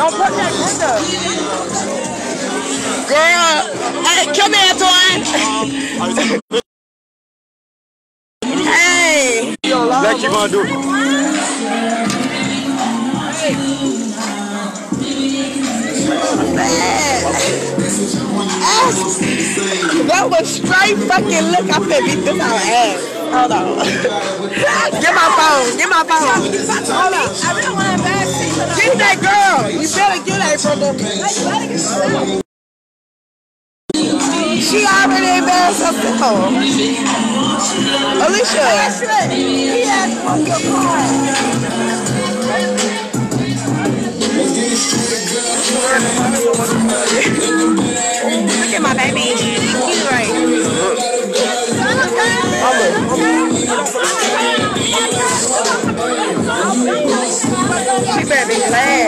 put that window. Girl, hey, come here, Antoine. Hey. Like you gonna do? That was straight fucking look. I said, beat this our ass. Hold on. Get my phone. Get my phone. Hold on. I really want to bad. Get that girl. You better get that from them. She already embarrassed herself. Alicia. He has one your car. Look at my baby. He's right. She better be glad.